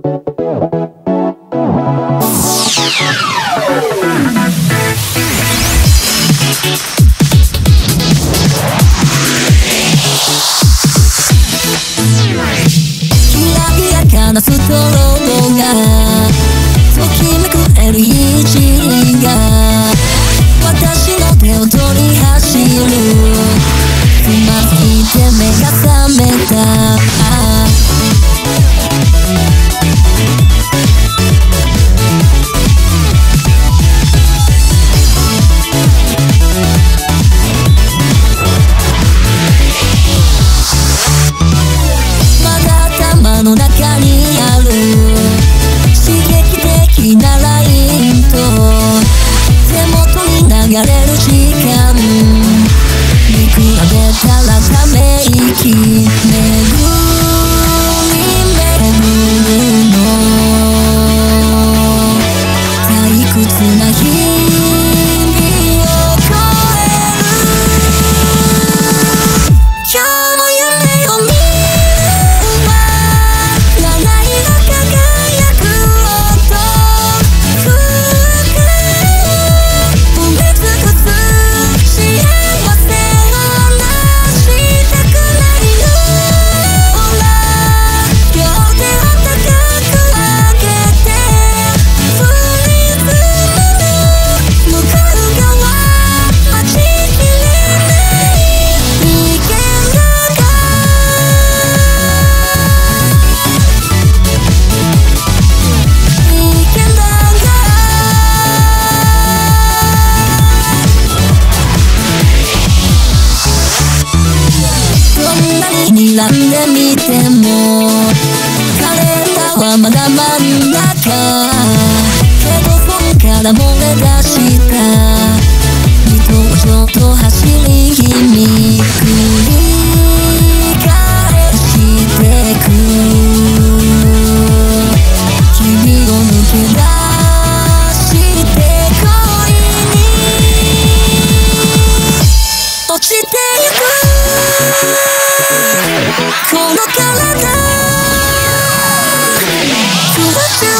ストロボがときめく LED が私の手を取り走る。つまずいて目が覚めた。まだ頭の中にある刺激的なラインと手元に流れる時間見比べたらため息巡り巡るの退屈な日々を越える。今日の夢を見る睨んでみてもカレンダーはまだ真ん中。けど本から漏れ出した見通しと走り気味繰り返してく。君を抜け出して恋に落ちてゆくこの体ふわふわ